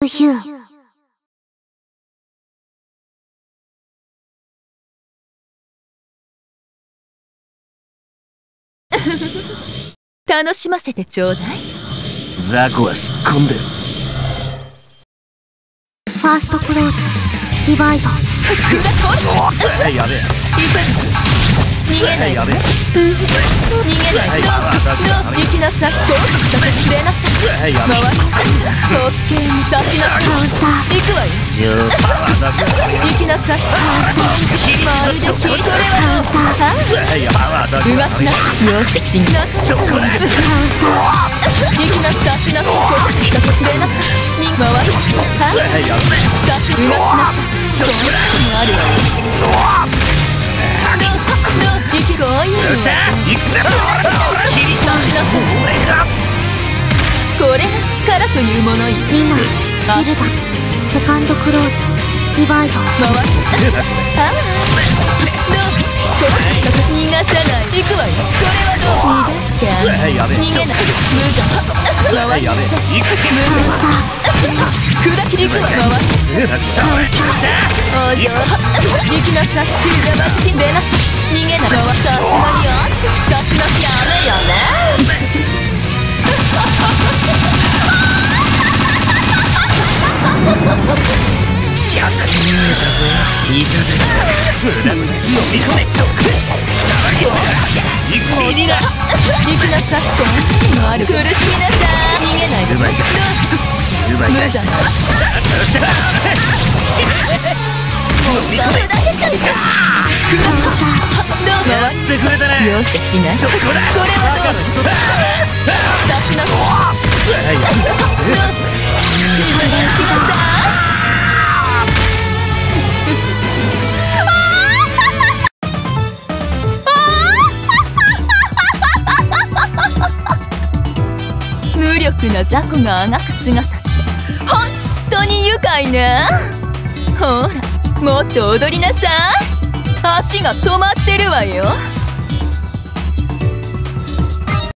ヒュー。 楽しませてちょうだい。 雑魚はすっ込んでる。 ファーストクローズディバイド。 やべえ。 逃げないで。逃げないで。行きなさい。そうさせてくれなさい。回りそっけに差しなさい。行くわよ。行きなさい。まるで聞いとれはどう。うまちな。よし死んだ。行きなさい。しなさい。そうさせてくれなさい。に回り差しうまちなさい。そうあるわよ。意気が合いよ。よっしゃ行くぜ。切り倒しなさい。これが力というものよ。 みんなギルダセカンドクローズディバイド。 回ったああそう逃がさない。行くわよ。それはどう。逃がして逃げない。無駄回って無駄砕き行くわ。回ってお嬢行きなさい。邪魔的出なさい。逃げない。さすがにあんた差しなしやめよね。行きなさい。そんなのある。苦しみなさい。逃げないで。無駄な。ふざけちゃった。どう回ってくれたね。よししない。これはどう。出しなさい。無力な雑魚があがく姿って本当に愉快ね。ほらもっと踊りなさい。足が止まってるわよ。